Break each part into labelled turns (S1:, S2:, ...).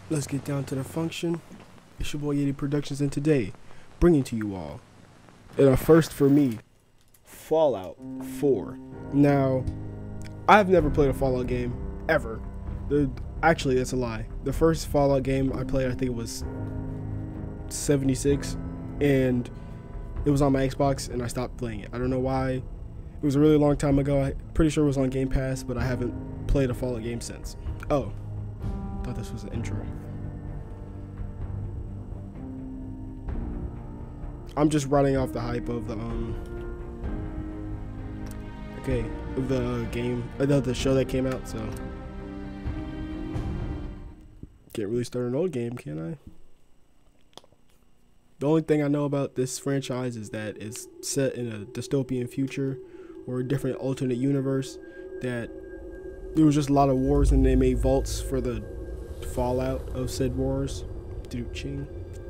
S1: Let's get down to the function. It's your boy Yeti Productions, and today, bringing to you all, and a first for me, Fallout 4. Now, I've never played a Fallout game, ever. Actually, that's a lie. The first Fallout game I played, I think it was 76, and it was on my Xbox, and I stopped playing it. I don't know why. It was a really long time ago. I'm pretty sure it was on Game Pass, but I haven't played a Fallout game since. Oh, thought this was an intro. I'm just running off the hype of the the game, the show that came out. So can't really start an old game, can I? The only thing I know about this franchise is that it's set in a dystopian future or a different alternate universe. That there was just a lot of wars, and they made vaults for the fallout of said wars. Ching.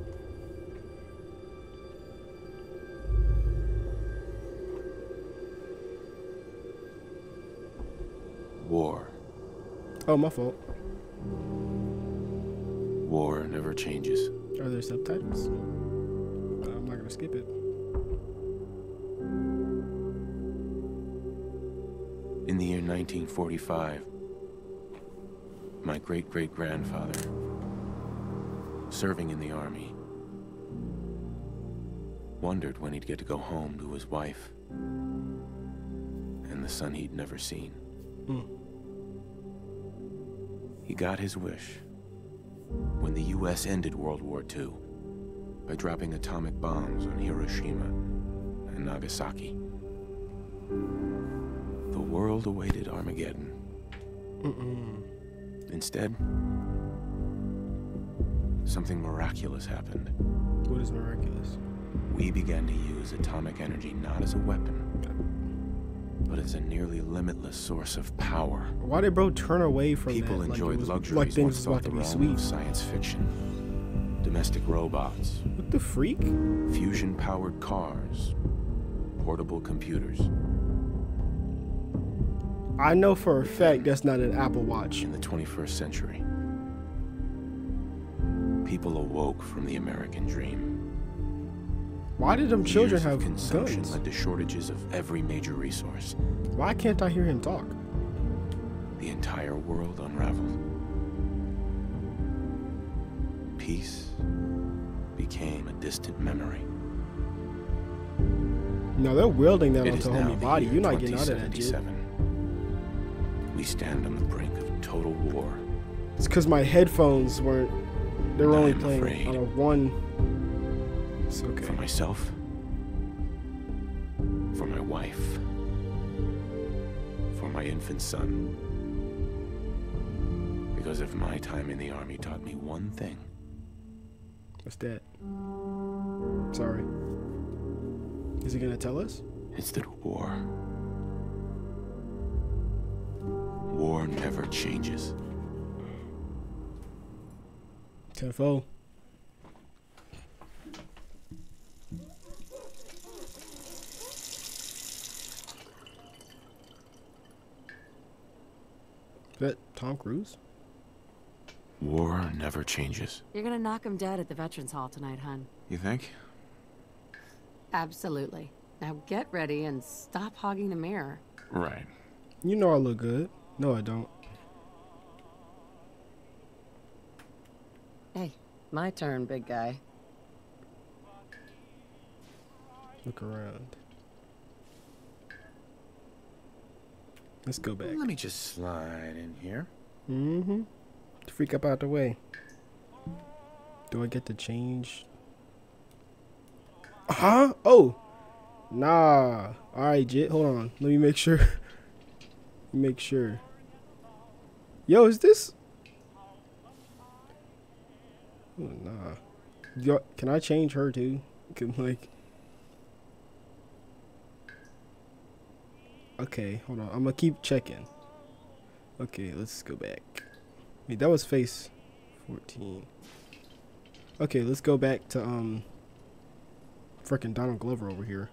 S2: War.
S1: Oh, my fault.
S2: War never changes.
S1: Are there subtitles? I'm not gonna skip it.
S2: In the year 1945, my great-great-grandfather, serving in the army, wondered when he'd get to go home to his wife and the son he'd never seen. He got his wish when the U.S. ended World War II by dropping atomic bombs on Hiroshima and Nagasaki. The world awaited Armageddon. Instead, something miraculous happened.
S1: What is miraculous?
S2: We began to use atomic energy not as a weapon, but as a nearly limitless source of power.
S1: Why did bro turn away from
S2: People
S1: that?
S2: enjoyed luxuries
S1: like things
S2: once
S1: was about
S2: thought
S1: to
S2: the
S1: be
S2: realm
S1: sweet.
S2: of science fiction. Domestic robots,
S1: What the freak?
S2: fusion-powered cars, portable computers.
S1: I know for a fact that's not an Apple Watch.
S2: In the 21st century, people awoke from the American dream.
S1: Why did them children
S2: Years of
S1: have
S2: consumption
S1: guns?
S2: led to shortages of every major resource.
S1: Why can't I hear him talk?
S2: The entire world unraveled. Peace became a distant memory.
S1: No, they're wielding that
S2: It is
S1: onto a
S2: now
S1: homie
S2: the
S1: body.
S2: year
S1: You're not getting out of that shit.
S2: 2077. We stand on the brink of total war.
S1: It's because my headphones weren't. They were
S2: I
S1: only
S2: am
S1: playing
S2: afraid.
S1: on a one. It's okay.
S2: For myself, for my wife, for my infant son. Because if my time in the army taught me one thing,
S1: What's that? Sorry. Is he gonna tell us?
S2: it's that war never changes.
S1: Tenfold. Is that Tom Cruise?
S2: War never changes.
S3: You're gonna knock him dead at the Veterans Hall tonight, hun.
S2: You think?
S3: Absolutely. Now get ready and stop hogging the mirror.
S2: Right.
S1: You know I look good. No, I don't.
S3: Hey, my turn, big guy.
S1: Look around. Let's go back.
S2: Let me just slide in here.
S1: Mm-hmm. Freak up out the way. Do I get to change? Huh? Oh. Nah. Alright, Jit. Hold on. Let me make sure. Make sure. Yo, is this? Oh, nah. Yo, can I change her too? Can like. Okay, hold on. I'm gonna keep checking. Okay, let's go back. Wait, that was face 14. Okay, let's go back to freaking Donald Glover over here.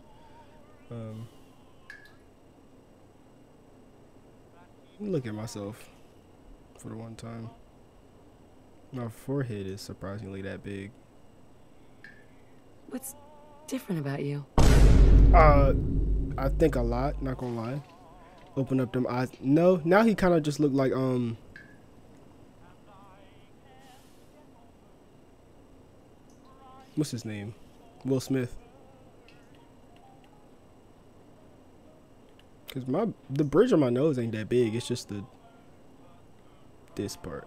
S1: Let me look at myself for the one time. My forehead is surprisingly that big.
S3: What's different about you?
S1: I think a lot, not gonna lie. Open up them eyes. No, now he kind of just looked like, what's his name? Will Smith. Cause the bridge on my nose ain't that big. It's just this part.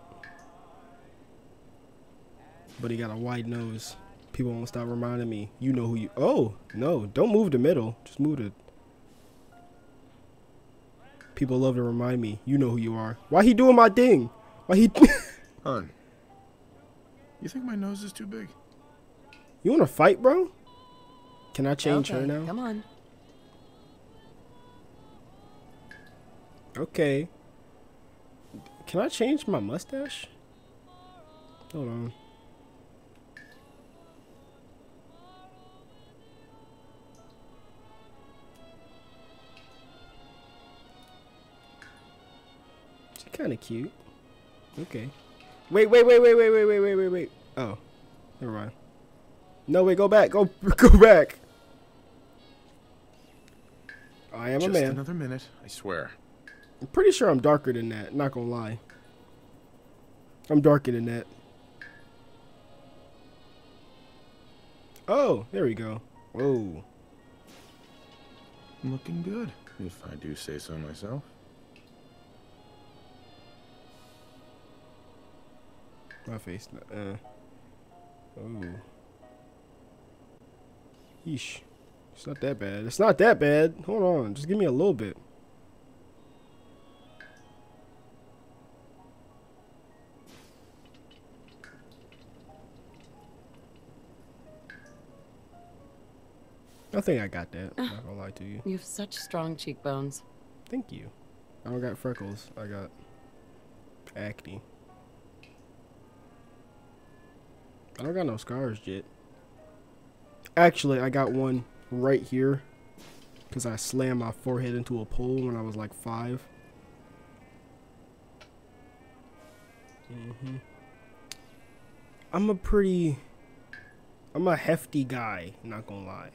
S1: But he got a wide nose. People won't stop reminding me. You know who you. Oh no! Don't move the middle. Just move the. People love to remind me. You know who you are. Why he doing my thing? Why he?
S2: Hun, you think my nose is too big?
S1: You wanna fight, bro? Can I change her now?
S3: Come on.
S1: Okay. Can I change my mustache? Hold on. She's kind of cute. Okay. Wait. Oh, never mind. No, wait. Go back. Go back. I am a man.
S2: Just another minute, I swear.
S1: I'm pretty sure I'm darker than that. Not gonna lie. I'm darker than that. Oh, there we go. Whoa.
S2: Looking good, if I do say so myself.
S1: My face. Oh. Yeesh. It's not that bad. It's not that bad. Hold on. Just give me a little bit. I think I got that. I'm not gonna lie to you.
S3: You have such strong cheekbones.
S1: Thank you. I don't got freckles. I got acne. I don't got no scars yet. Actually, I got one right here because I slammed my forehead into a pole when I was like 5. I'm a hefty guy, not gonna lie.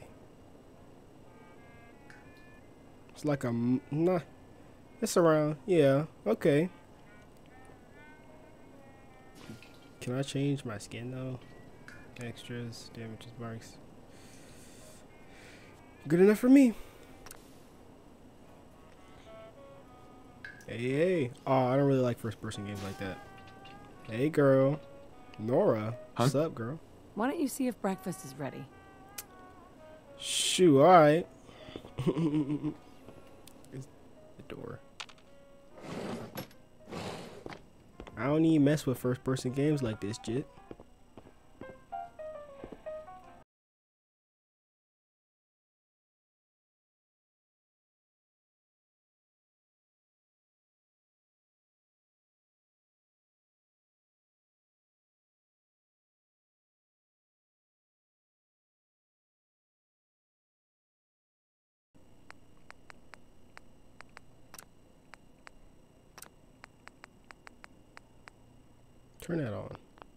S1: It's like nah, it's around, yeah, okay. Can I change my skin though? Extras, damages, marks. Good enough for me. Hey. Oh, I don't really like first-person games like that. Hey, girl. Nora.
S2: Huh?
S1: What's up, girl?
S3: Why don't you see if breakfast is ready?
S1: Shoo, alright. It's the door. I don't even mess with first-person games like this, Jit. Turn that on.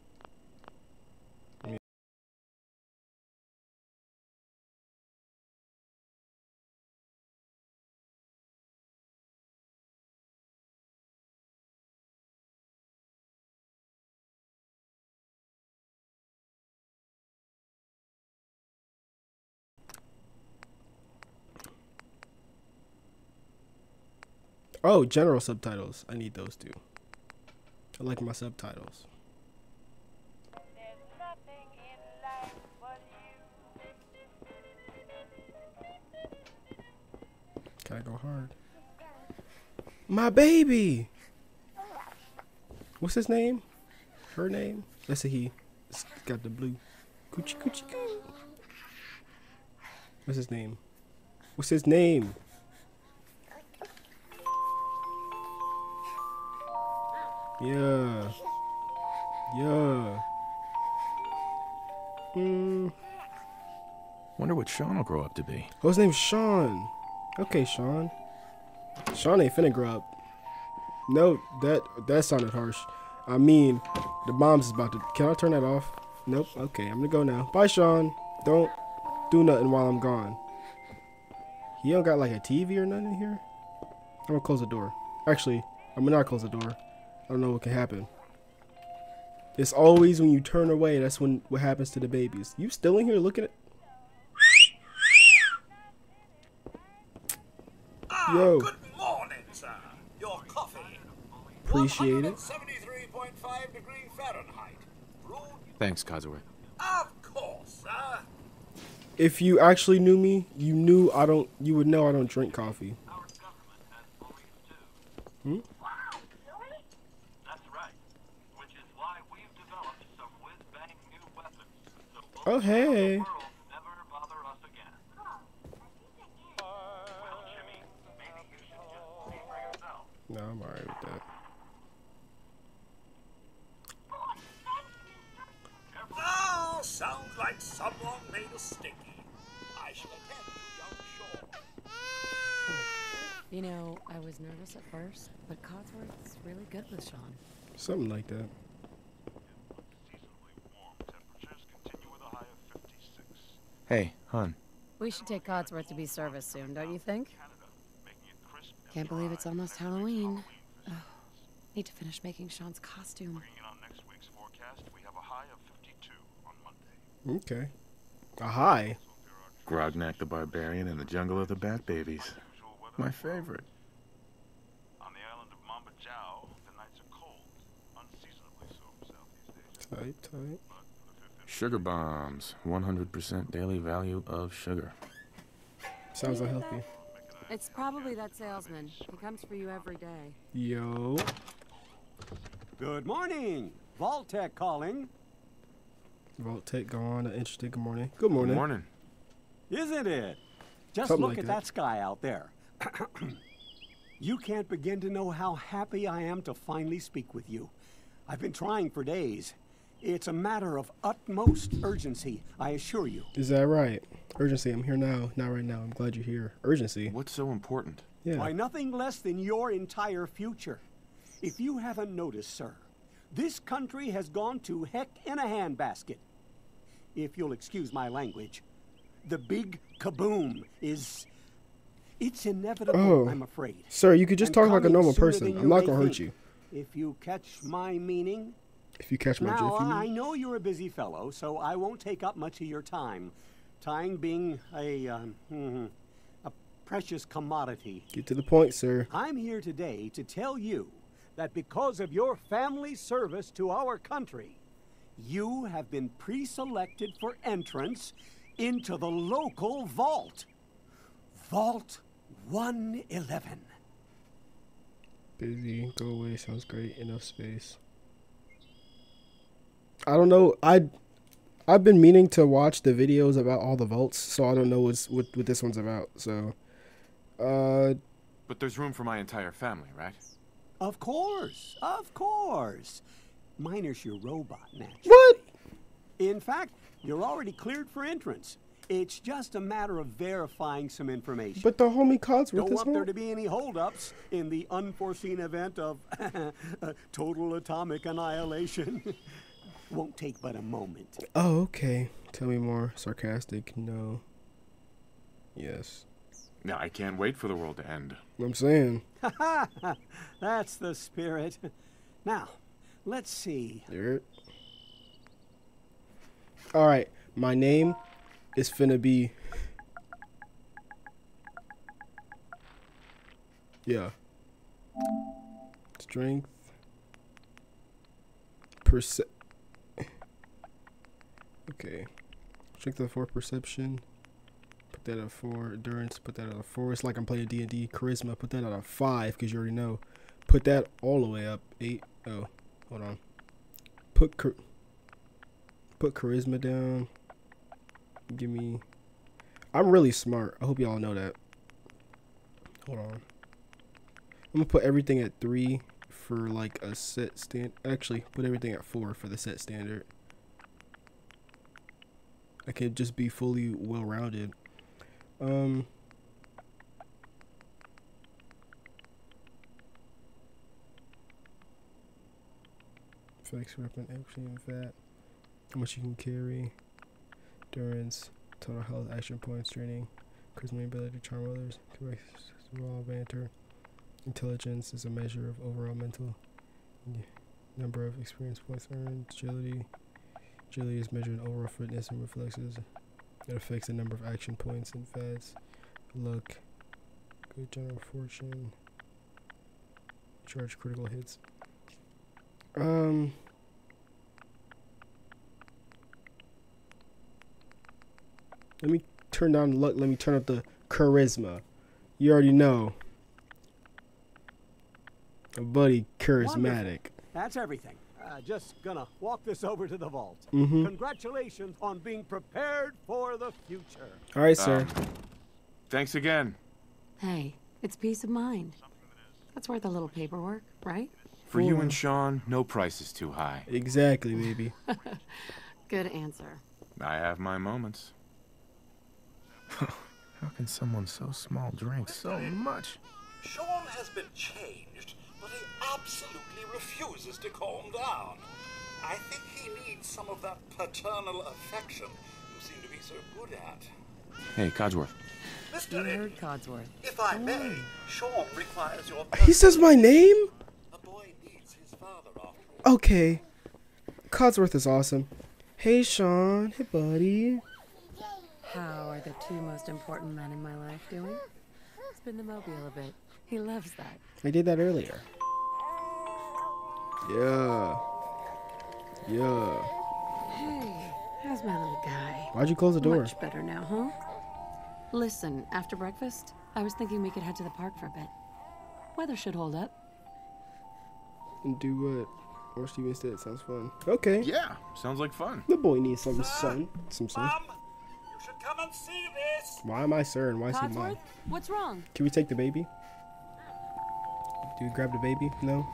S1: Oh, general subtitles. I need those too. I like my subtitles. Can I go hard? My baby! What's his name? Her name? That's a he. It's got the blue. Coochie coochie coo. What's his name? What's his name? Yeah. Yeah.
S2: Wonder what Sean will grow up to be.
S1: Oh, his name's Sean. Okay, Sean. Sean ain't finna grow up. No, that sounded harsh. I mean, The bomb's about to. Can I turn that off? Nope. Okay, I'm gonna go now. Bye, Sean. Don't do nothing while I'm gone. You don't got like a TV or nothing in here? I'm gonna close the door. Actually, I'm gonna not close the door. I don't know what can happen. It's always when you turn away, that's when what happens to the babies. You still in here looking at? Yo.
S4: Good morning, sir. Your coffee.
S1: Appreciate it.
S4: 173.5 degree Fahrenheit. Brewed.
S2: Thanks, Codsworth.
S4: Of course, sir.
S1: If you actually knew me, you knew I don't. You would know I don't drink coffee. Hmm?
S5: That's right. Which is why we've developed some whiz-bang new weapons. So
S1: Oh hey.
S5: the world never bother us again. Well, Jimmy, maybe you should just see for yourself.
S1: No, I'm alright with that.
S4: Oh, sounds like someone made a sticky. I shall attend to young Shaw.
S3: You know, I was nervous at first, but Codsworth's really good with Sean.
S1: Something like that.
S5: Seasonably warm temperatures continue with a high of 56.
S2: Hey, hon.
S3: We should take Codsworth to be serviced soon, don't you think?
S5: Canada, making it crisp and
S3: Can't believe it's almost Halloween.
S5: for
S3: Oh, need to finish making Sean's costume.
S5: bringing in on next week's forecast, we have a high of 52 on Monday.
S1: Okay. A high.
S2: Grognak the Barbarian in the Jungle of the Bat Babies.
S5: Usual weather
S2: My favorite.
S5: on the island of Mamba Chao, the nights are cold, unseasonably so for Southeast Asia.
S1: Tight, tight.
S5: But for the 5th
S2: Sugar bombs. 100% daily value of sugar.
S1: Sounds unhealthy.
S3: It's probably that salesman. He comes for you every day.
S1: Yo.
S6: Good morning. Vault-Tec calling.
S1: Vault Tech gone. Interesting. Good morning. Good morning.
S2: Good morning.
S6: Isn't it? Just
S1: Something
S6: look
S1: like
S6: at
S1: that.
S6: that sky out there. You can't begin to know how happy I am to finally speak with you. I've been trying for days. It's a matter of utmost urgency, I assure you.
S1: Is that right? Urgency. I'm here now. Not right now. I'm glad you're here. Urgency.
S2: What's so important?
S1: Yeah.
S6: Why, nothing less than your entire future. If you haven't noticed, sir, this country has gone to heck in a handbasket. If you'll excuse my language, the big kaboom is... It's inevitable,
S1: Oh.
S6: I'm afraid.
S1: Sir, you could just
S6: And
S1: talk like a
S6: coming
S1: normal
S6: sooner
S1: person.
S6: than
S1: I'm
S6: you
S1: not
S6: may
S1: gonna hurt
S6: think.
S1: you.
S6: If you catch my meaning.
S1: If you catch my drift,
S6: Now,
S1: you
S6: I
S1: mean?
S6: know you're a busy fellow, so I won't take up much of your time. Time being a precious commodity.
S1: Get to the point, sir.
S6: I'm here today to tell you that because of your family service to our country, you have been pre-selected for entrance into the local vault. Vault 111.
S1: Busy. Go away. Sounds great. Enough space. I don't know. I've been meaning to watch the videos about all the vaults, so I don't know what this one's about. So,
S2: But there's room for my entire family, right?
S6: Of course, of course. Minus your robot, naturally.
S1: what?
S6: In fact, you're already cleared for entrance. It's just a matter of verifying some information.
S1: But the homie Codsworth
S6: Don't
S1: is
S6: want there
S1: more.
S6: to be any holdups in the unforeseen event of total atomic annihilation. Won't take but a moment.
S1: Oh, okay. Tell me more. Sarcastic. No. Yes.
S2: Now, I can't wait for the world to end.
S1: What I'm saying.
S6: That's the spirit. Now, let's see.
S1: Hear it? All right. My name is finna be. Yeah. Strength. Okay. Strength of 4, perception. Put that at 4. Endurance. Put that at a 4. It's like I'm playing D&D. Charisma. Put that at a 5 because you already know. Put that all the way up. 8. Oh, hold on. Put charisma down. Give me. I'm really smart. I hope y'all know that. Hold on. I'm gonna put everything at 3 for like a set stand. Actually, put everything at 4 for the set standard. I can just be fully well-rounded. Flex weapon, action fat. How much you can carry. Endurance. Total health, action points, training. Charisma ability to charm others. Correct. Raw banter. Intelligence is a measure of overall mental. Number of experience points earned. Agility. Agility is measured in overall fitness and reflexes. It affects the number of action points and fads. Luck. Good general fortune. Charge critical hits. Let me turn down luck. Let me turn up the charisma. You already know. A buddy charismatic.
S6: Wonderful. That's everything. Just gonna walk this over to the vault. Congratulations on being prepared for the future.
S1: All right, sir.
S2: Thanks again.
S3: Hey, it's peace of mind. That's worth a little paperwork, right?
S2: For you and Sean, no price is too high.
S1: Exactly, baby.
S3: Good answer.
S2: I have my moments. How can someone so small drink so much?
S4: Sean has been changed, but he absolutely refuses to calm down. I think he needs some of that paternal affection you seem to be so good at.
S2: Hey, Codsworth.
S4: Mr.
S3: You heard
S4: Eddy,
S3: Codsworth.
S4: if I may, Sean requires your...
S1: He says my name?
S4: The boy needs his father after all.
S1: Okay. Codsworth is awesome. Hey, Sean. Hey, buddy.
S3: How are the two most important men in my life doing? Spin the mobile a bit. He loves that.
S1: I did that earlier. Yeah. Yeah.
S3: Hey, how's my little guy?
S1: Why'd you close the door?
S3: Much better now, huh? Listen, after breakfast, I was thinking we could head to the park for a bit. Weather should hold up.
S1: And do what? Or Steven instead. Sounds fun. Okay.
S2: Yeah, sounds like fun.
S1: The boy needs some sun. Some sun.
S4: Mom, you should come and see this.
S1: Why am I sir and why is he mom?
S3: Codsworth, what's wrong?
S1: Can we take the baby? Do we grab the baby? No.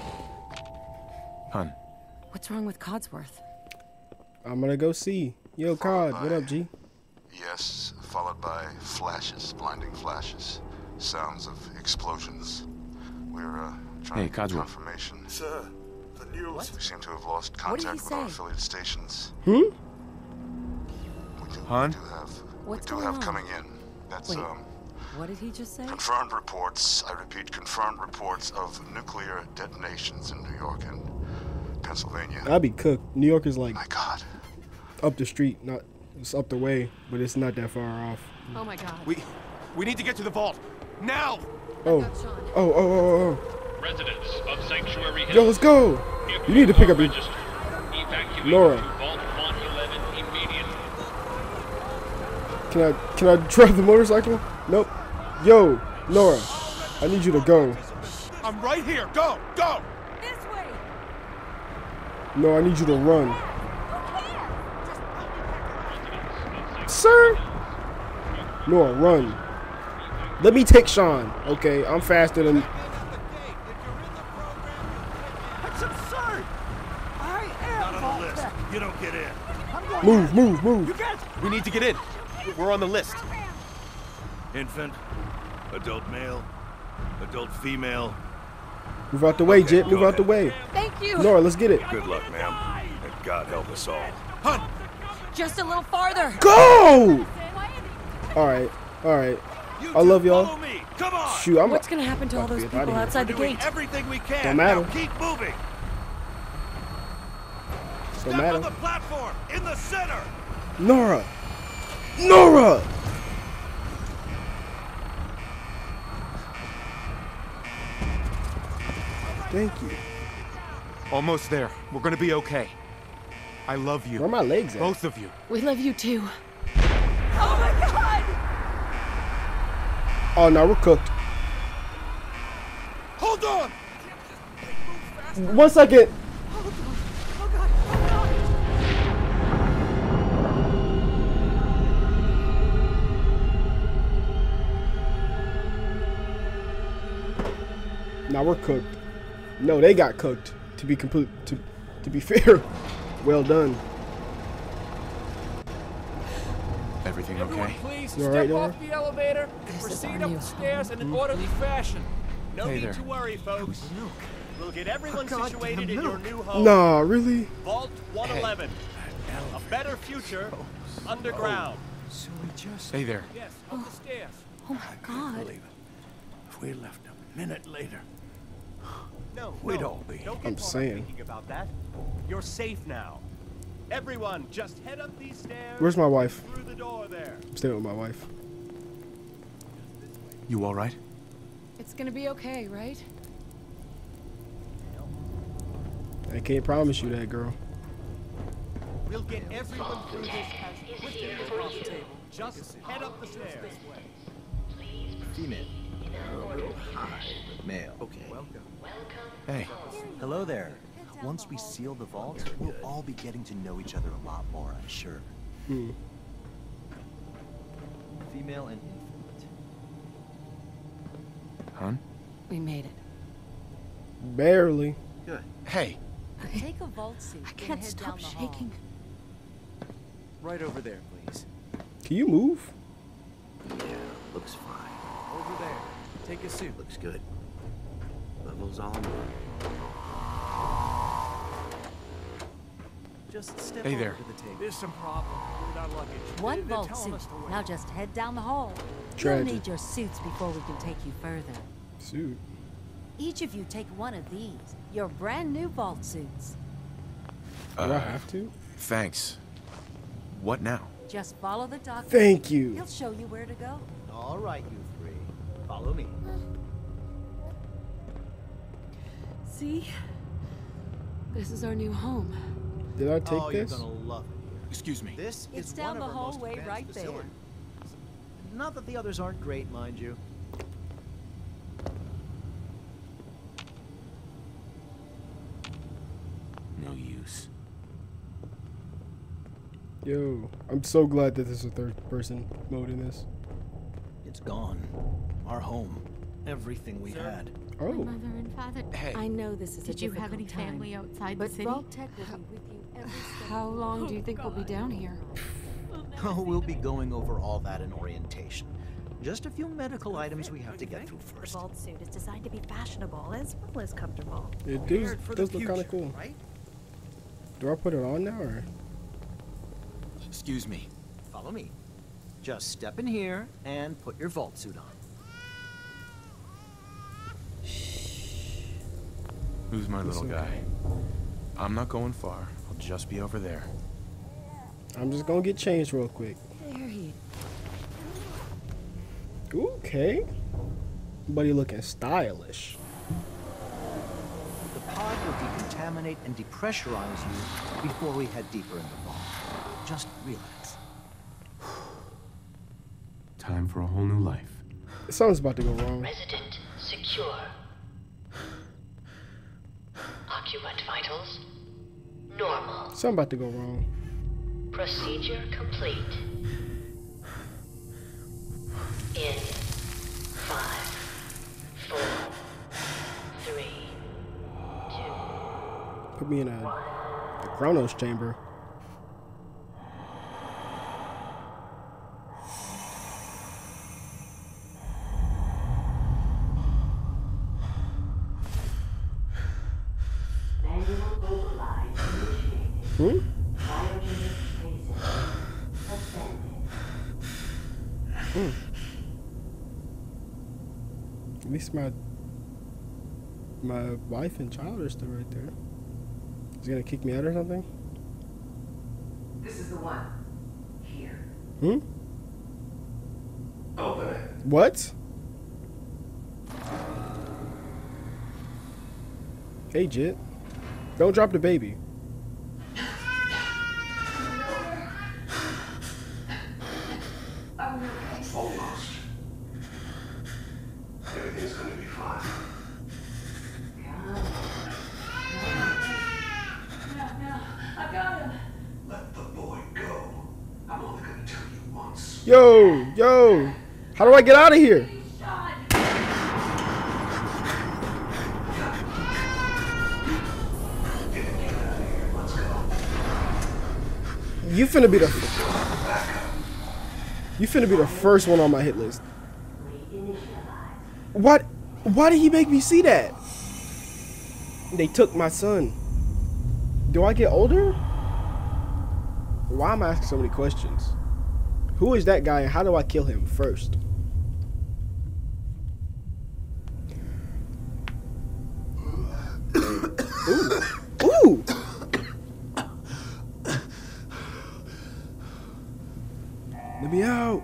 S2: Hun.
S3: What's wrong with Codsworth?
S1: I'm gonna go see. Yo, Cod, what up, G?
S7: Yes, followed by flashes, blinding flashes, sounds of explosions. We're trying to get
S2: Codsworth.
S7: confirmation.
S4: Sir, the news...
S7: We seem to have lost
S3: What did he
S7: contact with our
S3: say?
S7: affiliated stations.
S1: Hmm?
S7: We
S2: Hun?
S7: do have,
S3: What's
S7: we do
S3: going
S7: have
S3: on?
S7: coming in. That's
S3: Wait. What did he just say?
S7: confirmed reports. I repeat, confirmed reports of nuclear detonations in New York and Pennsylvania.
S1: I'll be cooked. New York is like
S7: My God.
S1: up the street, not it's up the way, but it's not that far off.
S3: Oh my god.
S2: We need to get to the vault. Now!
S1: Oh,
S3: Got Sean.
S1: oh.
S8: Residents of Sanctuary Hills.
S1: Yo, let's go.
S8: If
S1: You need to pick
S8: are
S1: up your
S8: registered, evacuate
S1: Laura.
S8: to Vault 111 immediately.
S1: Can I drive the motorcycle? Nope. Yo, Nora, I need you to go.
S2: I'm right here. Go! Go!
S3: This way.
S1: No, I need you to run. Sir? Nora, run. Let me take Sean. Okay, I'm faster than...
S6: That's absurd. I am
S4: Not on the list. You don't get in.
S1: Move.
S6: You can't.
S2: We need to get in. We're on the list.
S4: Infant, adult male, adult female.
S1: Move out the way,
S4: Okay,
S1: Jit. Move
S4: go
S1: out the way.
S3: Thank you.
S1: Nora, let's get it.
S4: Good luck, ma'am. And God help us all.
S2: Hun!
S3: Just a little farther.
S1: Go! Alright.
S4: You
S1: I love
S4: two
S1: y'all.
S4: Follow me. Come on.
S1: Shoot, I'm...
S3: What's gonna happen to all those
S1: Get outta
S3: people
S1: here.
S3: outside the
S4: Doing
S3: gate?
S4: everything we can.
S1: Don't matter.
S4: Now keep moving.
S1: Don't
S4: Step on
S1: matter.
S4: the platform in the center.
S1: Nora! Thank you.
S2: Almost there. We're gonna be okay. I love you.
S1: Where are my legs at?
S2: Both of you.
S3: We love you too. Oh my god!
S1: Oh, no, we're cooked.
S4: Hold on.
S1: 1 second. Now we're cooked. No, they got cooked. To be fair, well done.
S2: Everything okay?
S9: Please
S1: You
S9: step
S1: alright,
S9: off the elevator and
S3: This is
S9: proceed
S3: our
S9: up
S3: new
S9: the stairs in an orderly fashion. No
S2: Hey
S9: need
S2: there.
S9: to worry, folks. We'll get everyone situated in your new home.
S1: Nah, really?
S9: Vault 111. A better future underground.
S10: So we just...
S2: Hey there.
S9: Yes, up the stairs.
S3: Oh my God.
S10: believe it. If we left a minute later,
S9: No,
S10: we'd
S9: no,
S10: all be.
S9: Don't
S1: I'm
S9: get caught up
S1: saying.
S9: thinking about that. You're safe now. Everyone, just head up these stairs.
S1: Where's my wife?
S9: Through the door there.
S1: I'm staying with my wife.
S2: You all right?
S3: It's gonna be okay, right?
S1: I can't promise you that, girl.
S9: We'll get everyone through this as quickly as possible. Just head up the stairs.
S11: Female. Male. Okay.
S9: Welcome.
S2: Hey.
S11: Hello there. Once we seal the vault, we'll all be getting to know each other a lot more, I'm sure.
S1: Hmm.
S11: Female and infant.
S2: Hon?
S3: We made it.
S1: Barely.
S11: Good.
S2: Hey.
S12: Take a vault suit.
S3: I can't stop shaking.
S11: Right over there, please.
S1: Can you move?
S11: Yeah, looks fine. Over there. Take a suit. Looks good. Levels all good. Just step
S2: Hey
S11: over
S2: there.
S11: to the table.
S9: There's some problem with our luggage.
S12: One
S9: They're
S12: vault
S9: telling
S12: suit.
S9: us to wait.
S12: Now just head down the hall.
S1: Tragic.
S12: You'll need your suits before we can take you further.
S1: Suit.
S12: Each of you take one of these. Your brand new vault suits.
S1: Do I have to?
S2: Thanks. What now?
S12: Just follow the doctor.
S1: Thank you.
S12: He'll show you where to go.
S11: All right, you three. Follow me.
S3: See? This is our new home.
S1: Did I take
S11: Oh,
S1: this?
S11: you're gonna love it.
S2: Excuse me.
S11: This
S12: It's
S11: is
S12: down
S11: one
S12: the
S11: of our most
S12: hallway
S11: advanced
S12: right there.
S11: facilities. Not that the others aren't great, mind you.
S2: No use.
S1: Yo, I'm so glad that there's a third person mode in this.
S11: It's gone. Our home. Everything we had.
S1: Oh.
S13: My mother and father.
S2: Hey.
S3: I know this is a
S13: Did you have any
S3: difficult time,
S13: family outside
S3: but
S13: the city?
S3: Vault Tech will be with you every step. How long do you think we'll be down here?
S11: Oh, we'll be going over all that in orientation. Just a few medical items we have to get through
S13: The
S11: first.
S13: vault suit is designed to be fashionable as well as comfortable.
S1: It
S11: Prepared for the
S1: does look kind of
S11: future,
S1: cool.
S11: right?
S1: Do I put it on now or?
S2: Excuse me.
S11: Follow me. Just step in here and put your vault suit on.
S2: Who's my little guy? I'm not going far. I'll just be over there.
S1: I'm just gonna get changed real quick.
S3: There he.
S1: Okay. Buddy looking stylish.
S11: The pod will decontaminate and depressurize you before we head deeper in the vault. Just relax.
S2: Time for a whole new life.
S1: Something's about to go wrong.
S14: Resident secure. Occupant vitals normal.
S1: Something about to go wrong.
S14: Procedure complete. In 5, 4, 3, 2.
S1: Put me in a Chronos chamber. Hmm? At least my wife and child are still right there. Is he gonna kick me out or something?
S15: This is the one. Here.
S1: Hmm?
S15: Open it.
S1: What? Hey, Jit. Don't drop the baby.
S15: Almost. Everything's gonna be fine.
S3: No, I got him.
S15: Let the boy go. I'm only gonna tell you once.
S1: Yo! How do I get out of here? You finna be the first one on my hit list. What? Why did he make me see that? They took my son. Do I get older? Why am I asking so many questions? Who is that guy and how do I kill him first? Ooh. Ooh. Let me out.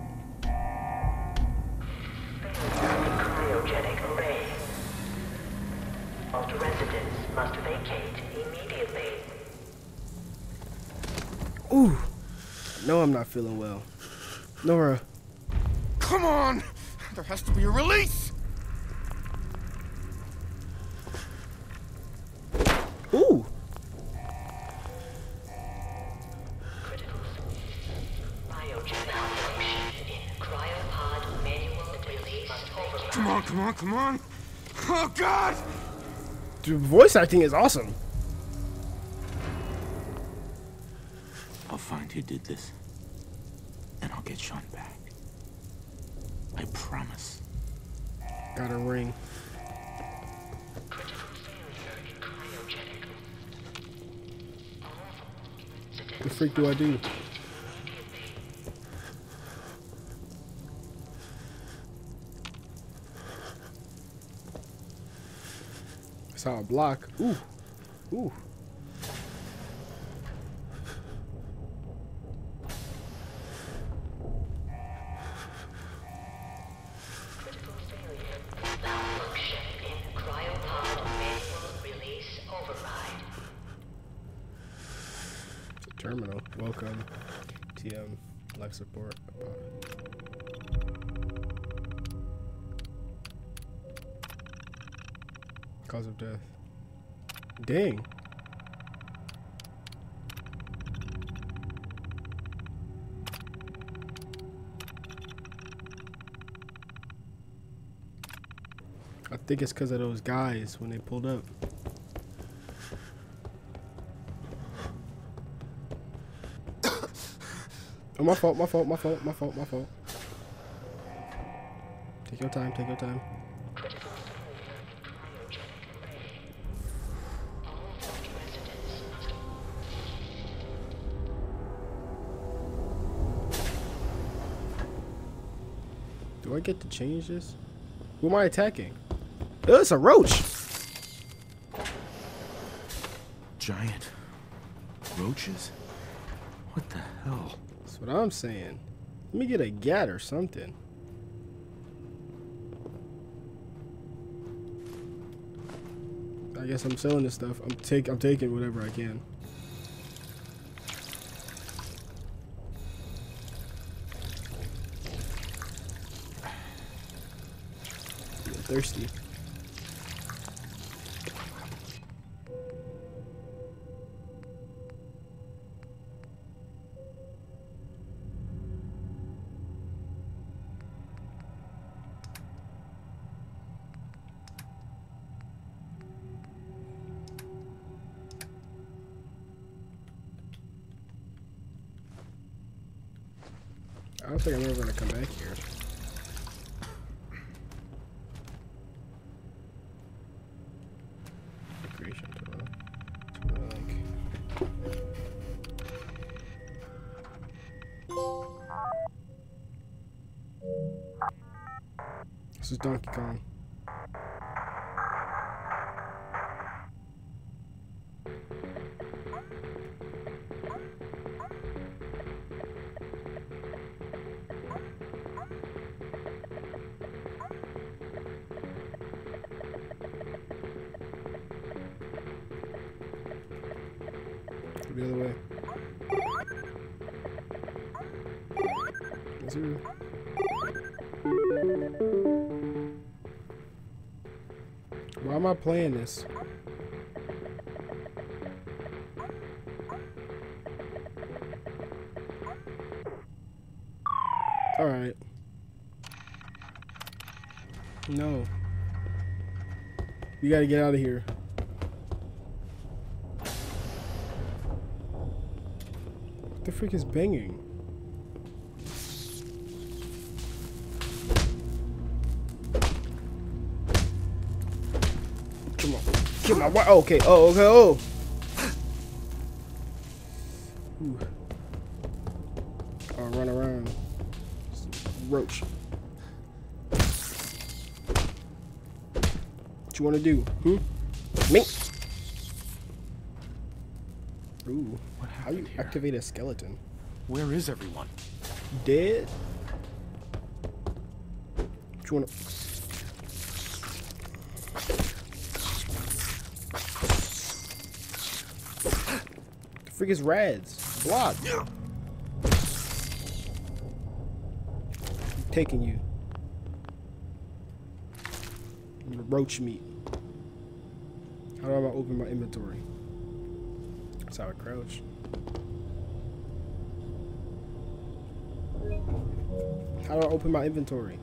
S14: Cryogenic array. All residents must vacate immediately.
S1: Ooh. No, I'm not feeling well. Nora.
S10: Come on! There has to be a release!
S1: Ooh.
S10: Come on. Oh, God!
S1: Dude, voice acting is awesome.
S2: I'll find who did this, and I'll get Sean back. I promise.
S1: Got a ring. What the freak do I do? That's how I block. Ooh. Ooh.
S14: Malfunction in cryopod manual release override.
S1: Terminal. Welcome. TM. Life support. Cause of death. Dang. I think it's because of those guys when they pulled up. Oh, my fault. Take your time, Do I get to change this? Who am I attacking? Oh, it's a roach!
S2: Giant roaches? What the hell?
S1: That's what I'm saying. Let me get a gat or something. I guess I'm selling this stuff. I'm taking whatever I can. I'm thirsty. I don't think I'm ever gonna come back here. Recreation tour. This is Donkey Kong. The other way. Is there... Why am I playing this? Alright. No. We gotta get out of here. What the freak is banging? Come on. my wife. Oh, okay. Oh, okay. Oh. Ooh. I'll run around. Roach. What you want to do? Me. Ooh. How you activate a skeleton?
S2: Where is everyone?
S1: Dead? What you want to... The freak is Rads. Block. I'm taking you. Roach meat. How do I open my inventory? That's how I crouch. How do I open my inventory?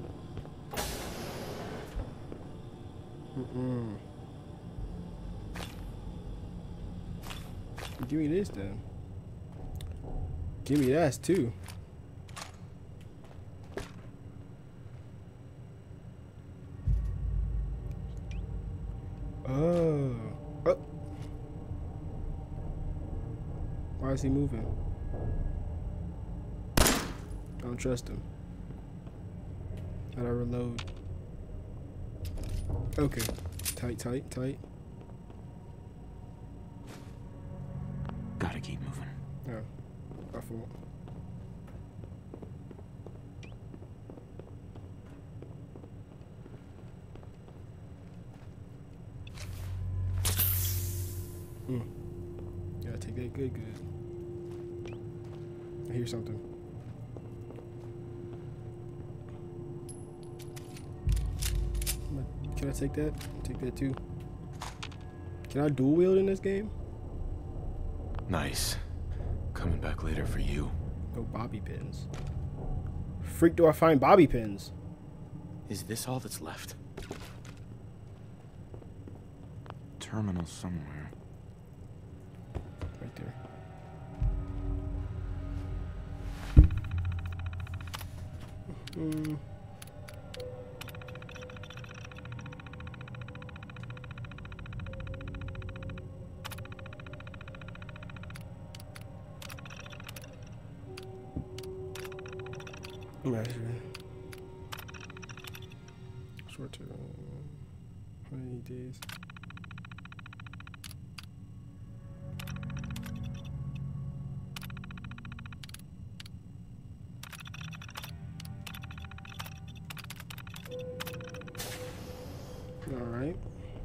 S1: Give me this then. Give me that too. Oh. Why is he moving? I don't trust him. How'd I reload? Okay. Tight, tight, tight.
S2: Gotta keep moving.
S1: Yeah. My fault. Gotta take that good. I hear something. Can I take that? Take that too. Can I dual wield in this game?
S2: Nice. Coming back later for you.
S1: No bobby pins. Freak, do I find bobby pins?
S2: Is this all that's left? Terminal somewhere.
S1: Right there. Short term. How many days? All right.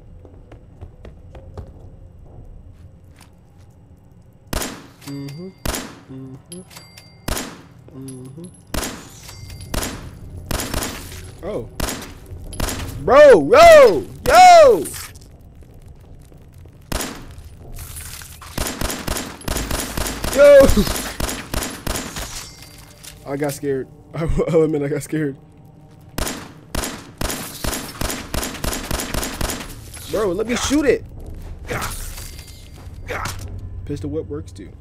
S1: Oh. Bro, yo! Yo! I got scared. I'll admit I got scared. Bro, let me shoot it. Pistol whip works too.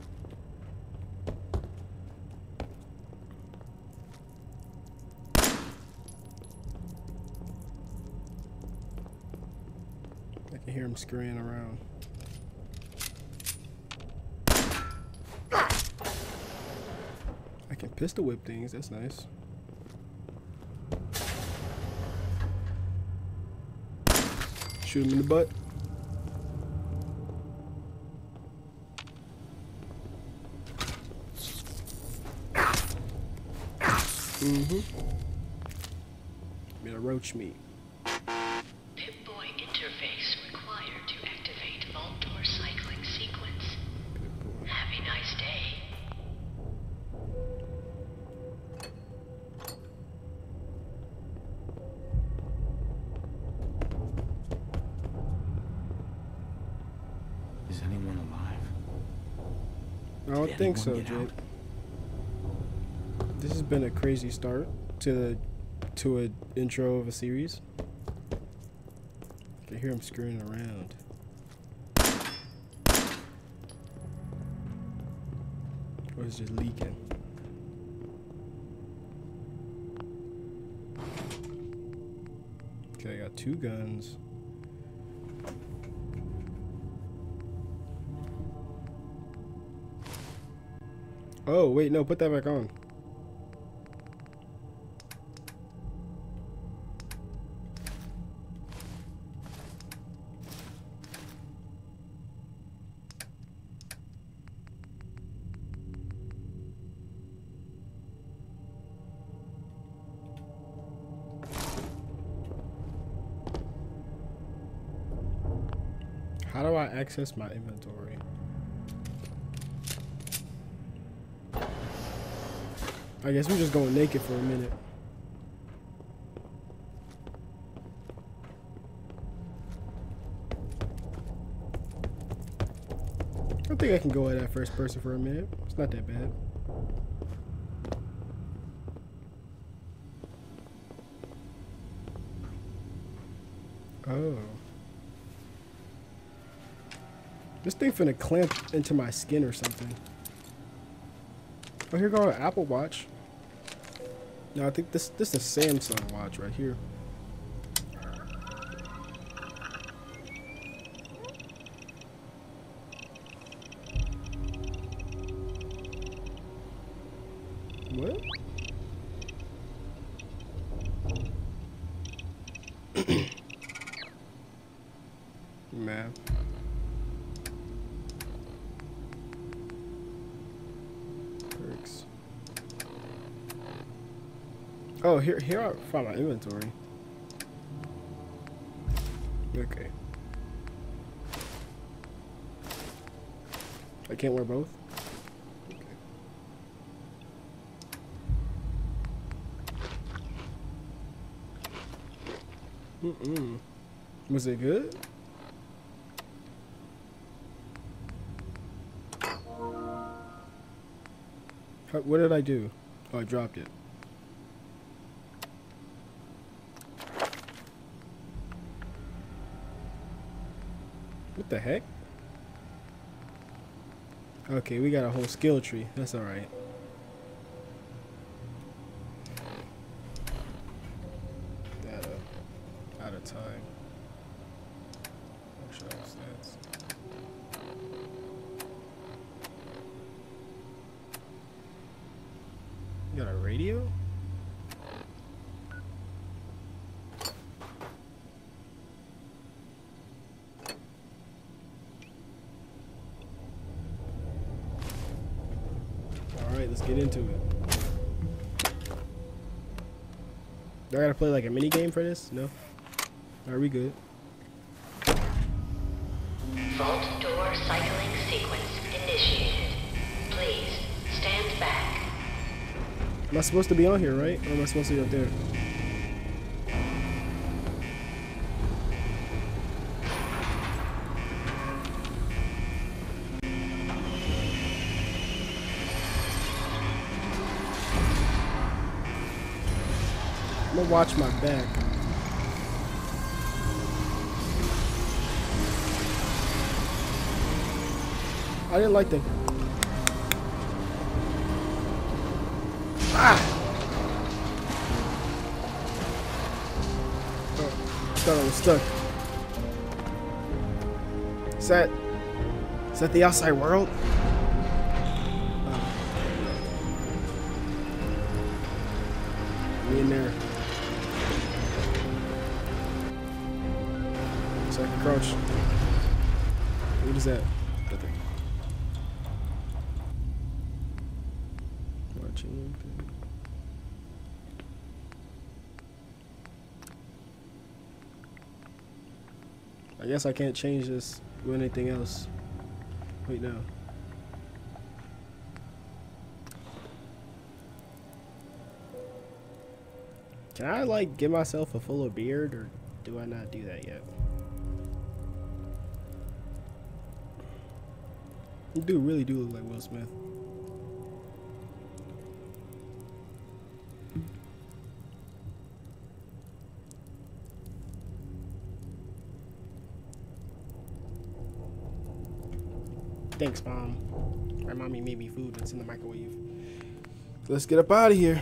S1: I can hear him scurrying around. I can pistol whip things, that's nice. Shoot him in the butt. Bit of roach meat.
S14: Pip-Boy interface required to activate vault door cycling sequence. Have a nice day.
S2: Is anyone alive?
S1: I don't think so, Jake. This has been a crazy start to an intro of a series. I can hear him screwing around. Or it's just leaking. Okay, I got 2 guns. Oh, wait, no, put that back on. How do I access my inventory? I guess we're just going naked for a minute. I think I can go at that first person for a minute. It's not that bad. Oh. This thing finna clamp into my skin or something. Oh, here go an Apple Watch. No, I think this is a Samsung watch right here. What? Man. Perks. Oh, here I found my inventory. Okay. I can't wear both? Okay. Was it good? What did I do? Oh, I dropped it. What the heck? Okay, we got a whole skill tree. That's alright. Data. Out of time. Workshop stats. You got a radio? Alright, let's get into it. Do I gotta play like a mini game for this? No? Are we good?
S14: Vault door cycling sequence initiated. Please stand back.
S1: Am I supposed to be on here, right? Or am I supposed to be up there? I'm gonna watch my back. I didn't like the... Ah! Oh, I thought I was stuck. Is that the outside world? Me in there. So I can crouch. What is that? Nothing. Watching. I guess I can't change this with anything else. Wait, no. Can I like give myself a fuller beard, or do I not do that yet? You really do look like Will Smith. Thanks, Mom. My mommy made me food that's in the microwave. So let's get up out of here.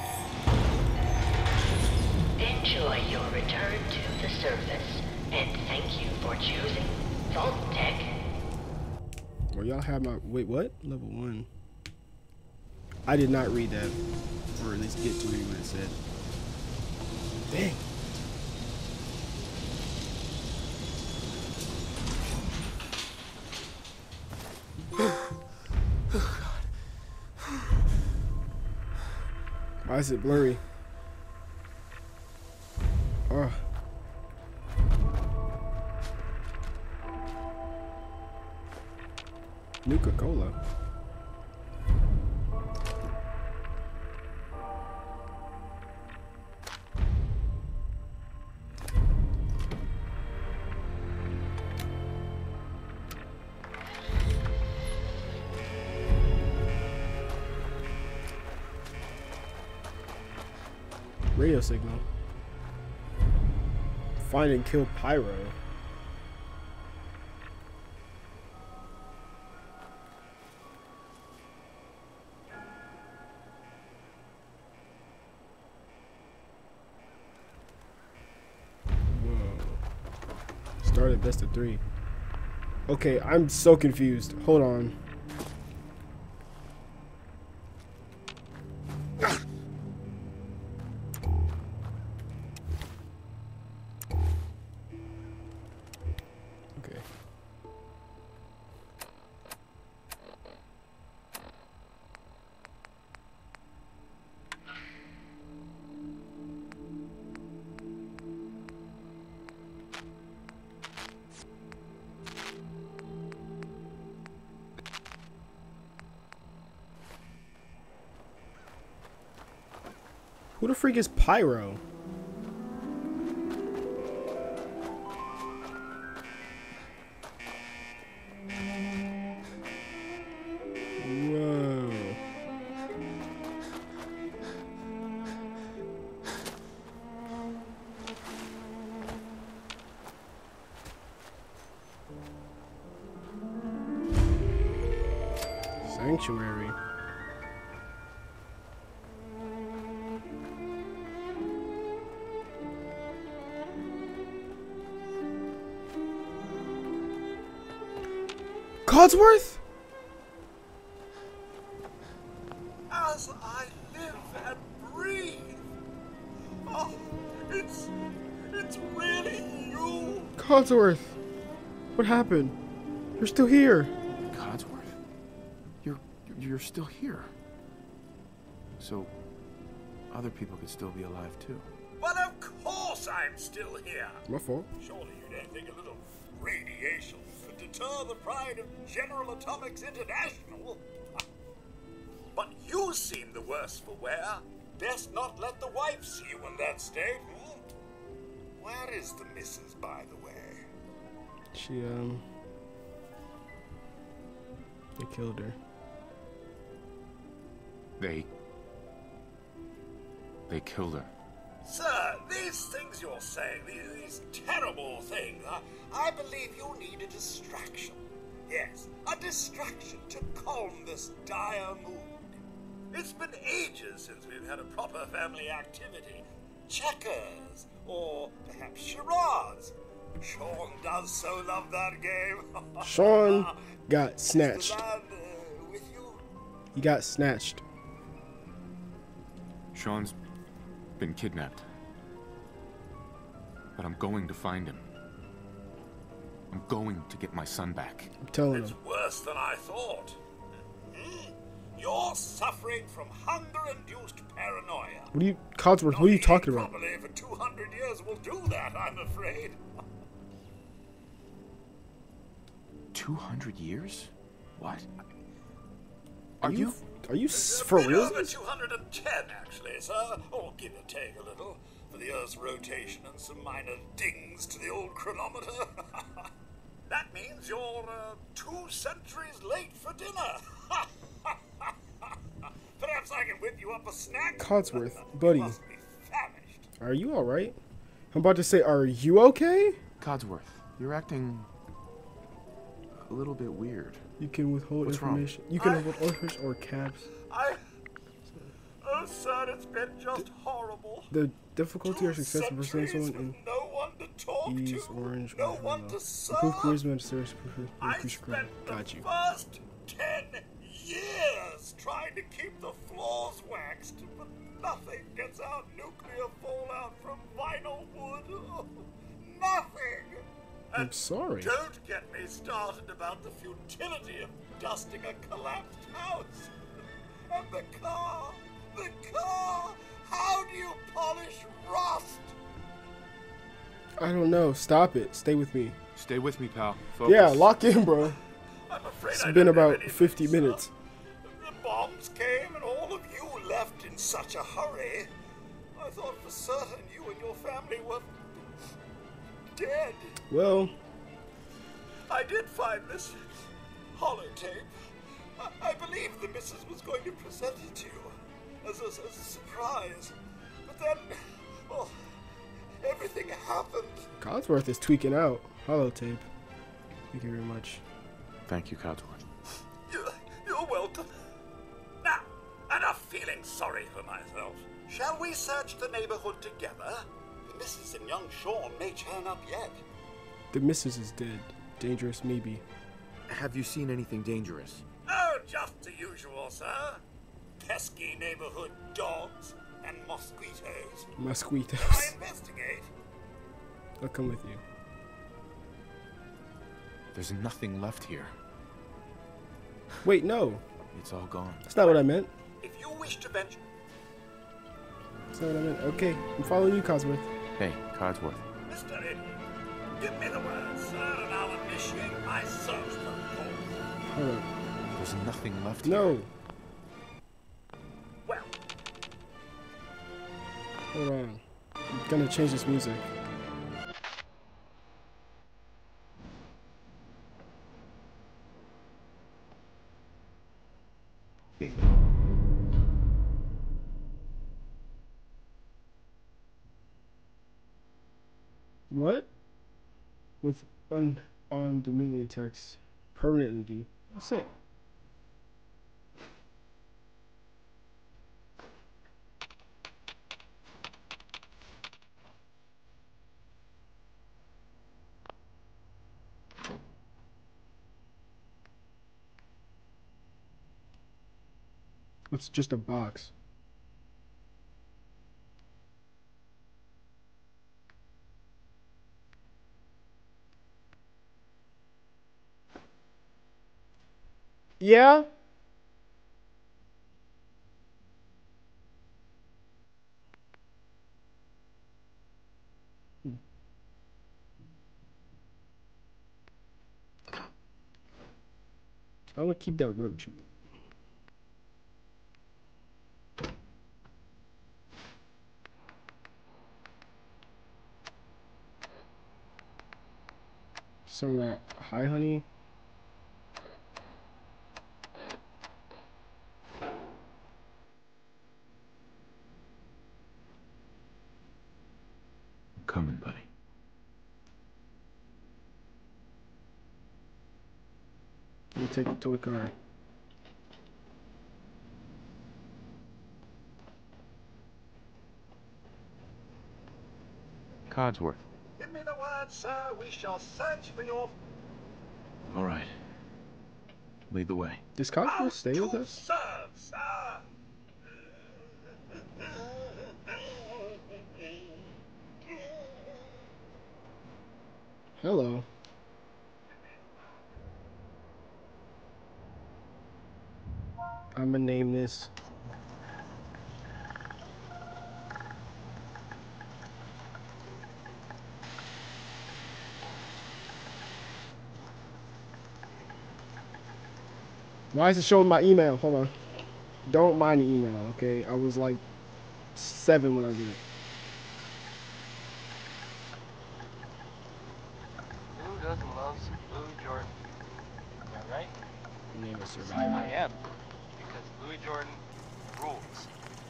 S14: Enjoy your return to the surface, and thank you for choosing Vault Tech.
S1: Well, y'all have my... Wait, what? Level 1. I did not read that, or at least get to read what it said. Dang. Why is it blurry? Oh. Nuka-Cola. Radio signal. Find and kill Pyro. Whoa. Started best of 3. Okay, I'm so confused. Hold on. Who the freak is Pyro? Whoa. Sanctuary. Codsworth?
S4: As I live and breathe. Oh, it's really you.
S1: Codsworth. What happened? You're still here.
S2: Codsworth? You're still here. So other people could still be alive too.
S4: Well, of course I'm still here.
S1: My fault.
S4: Surely you don't think a little radiation could deter the pride of General Atomics International? But you seem the worse for wear. Best not let the wife see you in that state. Where is the missus, by the way?
S1: She, they killed her.
S2: They killed her.
S4: Sir, these things you're saying, these terrible things, I believe you need a distraction. Yes, a distraction to calm this dire mood. It's been ages since we've had a proper family activity. Checkers, or perhaps charades. Sean does so love that game.
S1: Sean got snatched.
S4: Is the lad, with you?
S1: He got snatched.
S2: Sean's been kidnapped. But I'm going to find him. I'm going to get my son back.
S1: I'm telling him.
S4: It's worse than I thought. You're suffering from hunger-induced paranoia.
S1: What are you, Codsworth, what are you talking about?
S4: Probably for 200 years will do that, I'm afraid.
S2: 200 years? What?
S1: Are you for real?
S4: Over 210, actually, sir. Or give or take a little, for the Earth's rotation and some minor dings to the old chronometer. That means you're 2 centuries late for dinner. Perhaps I can whip you up a snack?
S1: Codsworth, buddy.
S4: You must be famished.
S1: Are you alright? I'm about to say, are you okay?
S2: Codsworth, you're acting a little bit weird.
S1: You can withhold
S2: What's
S1: information.
S2: wrong?
S1: You can withhold orders or cabs.
S4: Oh, sir, it's been just horrible.
S1: The difficulty or success of pursuing someone in
S4: No one to talk
S1: ease,
S4: to.
S1: orange,
S4: No
S1: or
S4: one
S1: yellow.
S4: to serve.
S1: Improve charisma and serious
S4: I
S1: increase crime.
S4: spent
S1: Got
S4: the
S1: you.
S4: first 10 years trying trying to keep the floors waxed, but nothing gets out nuclear fallout from vinyl wood. Oh, nothing!
S1: I'm sorry.
S4: Don't get me started about the futility of dusting a collapsed house. And the car! How do you polish rust?
S1: I don't know. Stop it. Stay with me.
S2: Stay with me, pal. Focus.
S1: Yeah, lock in, bro.
S4: I'm afraid
S1: It's
S4: I
S1: been
S4: don't have
S1: about
S4: any
S1: 50
S4: sir.
S1: minutes.
S4: The bombs came and all of you left in such a hurry. I thought for certain you and your family were dead.
S1: Well,
S4: I did find this holotape. I believe the missus was going to present it to you as a surprise. But then, well, everything happened.
S1: Codsworth is tweaking out. Holotape. Thank you very much.
S2: Thank you, Codsworth.
S4: You're welcome. Now, enough feeling sorry for myself. Shall we search the neighborhood together? The missus and young Sean may turn up yet.
S1: The missus is dead. Dangerous, maybe.
S2: Have you seen anything dangerous?
S4: Oh, just the usual, sir. Pesky neighborhood dogs and mosquitoes.
S1: Mosquitoes.
S4: I investigate.
S1: I'll come with you.
S2: There's nothing left here.
S1: Wait, no.
S2: It's all gone.
S1: That's not what I meant.
S4: If you wish to venture...
S1: That's not what I meant. Okay, I'm following you, Codsworth.
S2: Hey, Codsworth.
S4: Mr. Idiot, give me the word, sir, and I'll initiate my search protocol.
S1: Hold on.
S2: There's nothing left
S1: No.
S2: here.
S4: Well.
S1: Hold on. I'm gonna change this music. What? With unarmed Dominion attacks permanently. What's it? It's just a box. Yeah? I'm gonna keep that roach. Some of that. Hi, honey.
S2: Coming, buddy.
S1: Let me take it to the car.
S2: Codsworth.
S4: Give me the word, sir. We shall search for your...
S2: All right. Lead the way.
S1: Does Codsworth stay with us?
S4: Serve, sir.
S1: Hello. I'm gonna name this. Why is it showing my email? Hold on. Don't mind the email, okay? I was like 7 when I did it.
S5: Who doesn't love some Louis Jordan? Am I right?
S1: Name a survivor.
S5: I am. Because Louis Jordan rules.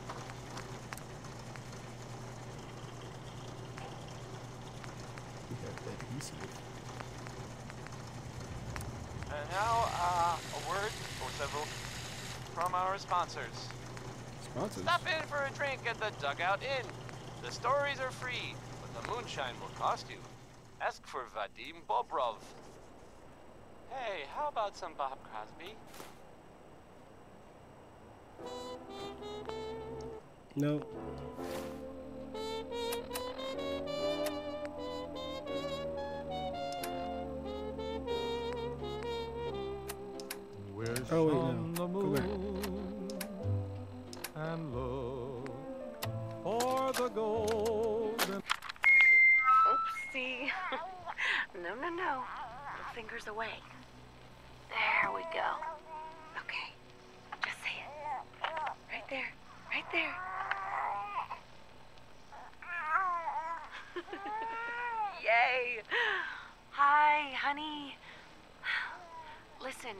S5: And now, a word or several from our sponsors.
S1: Sponsors?
S5: Stop in for a drink at the Dugout Inn. The stories are free, but the moonshine will cost you. Ask for Vadim Bobrov. Hey, how about some Bob Crosby?
S1: No. Oh wait, no. Go back.
S16: And look for the golden.
S14: Oopsie. No, no, no. Little fingers away. There we go. Okay. Just say it. Right there. Right there. Yay. Hi, honey. Listen,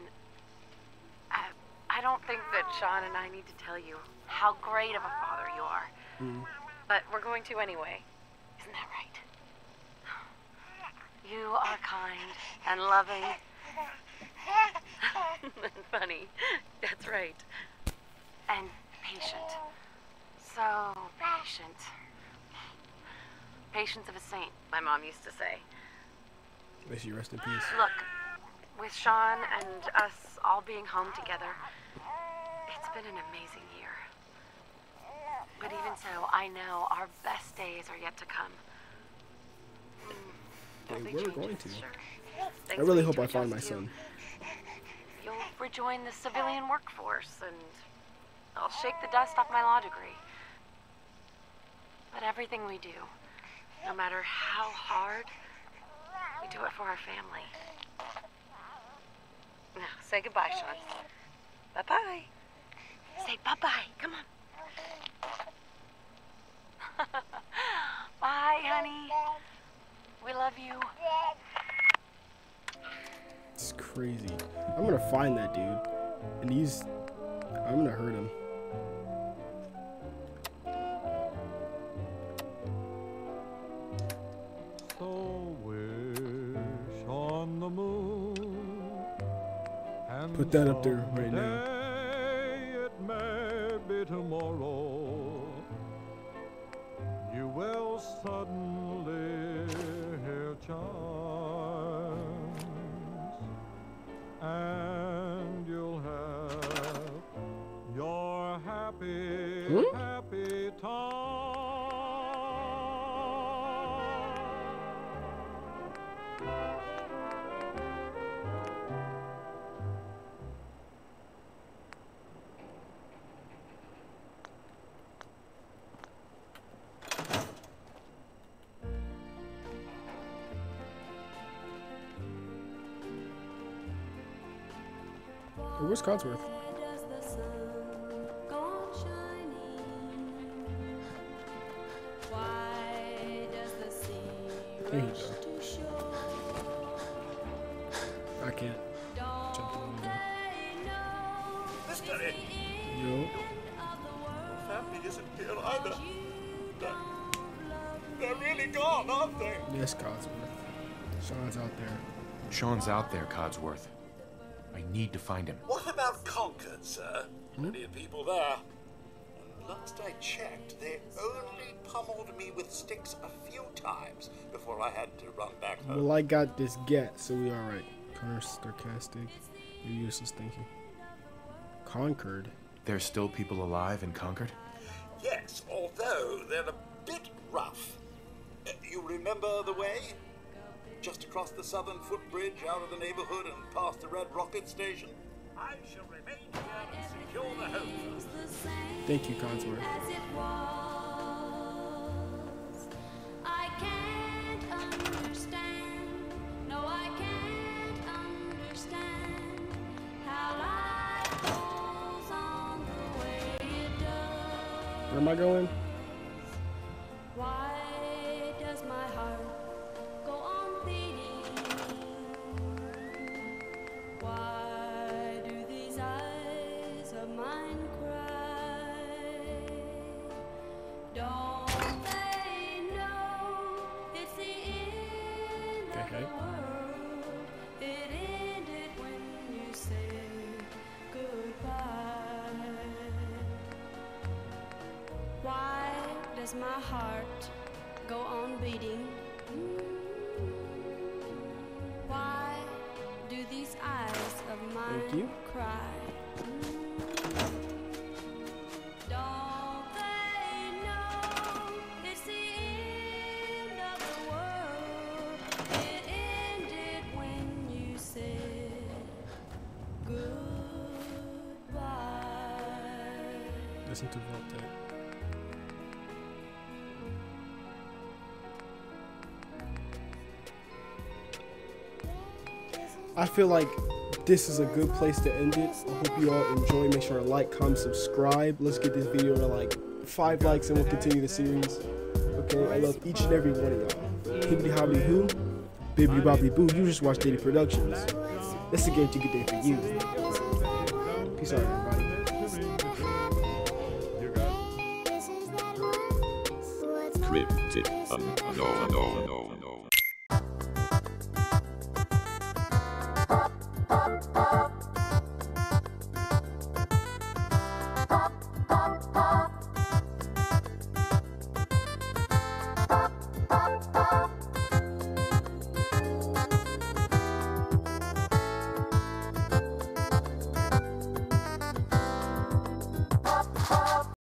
S14: I don't think that Sean and I need to tell you how great of a father you are. But we're going to anyway. Isn't that right? You are kind and loving and funny. That's right. And patient. So patient. Patience of a saint, my mom used to say.
S1: May she rest in peace.
S14: Look, with Sean and us all being home together, it's been an amazing year. But even so, I know our best days are yet to come.
S1: They were going to.
S14: Sure.
S1: I really hope I find my son.
S14: You'll rejoin the civilian workforce, and I'll shake the dust off my law degree. But everything we do, no matter how hard, we do it for our family. Now, say goodbye, Sean. Bye-bye. Say bye-bye. Come on. Bye, honey. We love you.
S1: It's crazy. I'm gonna find that dude, and I'm gonna hurt him.
S16: So wish on the moon. And
S1: Put that up there right now.
S16: it may be tomorrow. You will suddenly hear chimes, and you'll have your happy, happy time.
S1: Where's Codsworth? There you go. I can't jump the window.
S4: Mystery.
S1: Yo.
S4: Family isn't here either. They're really gone, aren't they?
S1: Yes, Codsworth. Sean's out there.
S2: Sean's out there, Codsworth. I need to find him.
S4: What about Concord, sir? Plenty of people there. And last I checked, they only pummeled me with sticks a few times before I had to run back home.
S1: Well, I got this get, so we alright. Connor sarcastic. You're useless thinking. Concord?
S2: There's still people alive in Concord?
S4: Yes, although they're a bit rough. You remember the way? Just across the southern footbridge, out of the neighborhood, and past the Red Rocket Station? I shall remain here and secure the home.
S1: Thank you, Codsworth.
S17: I can't understand. No, I can't understand how life goes on the way it does.
S1: Where am I going?
S17: Why does my heart go on beating? Why do these eyes of mine cry? Don't they know it's the end of the world? It ended when you said goodbye. Why does my heart go on beating? Why do these eyes of mine cry? Don't they
S1: Listen to Vault Deck. I feel like this is a good place to end it. I hope you all enjoy. Make sure to like, comment, subscribe. Let's get this video to like 5 likes and we'll continue the series. Okay, I love each and every one of y'all. Hibbity hobbity hoo, bibbity bobbity boo. You just watch Daily Productions. That's a guaranteed good day for you. Peace out, everybody.
S18: Cryptic. No.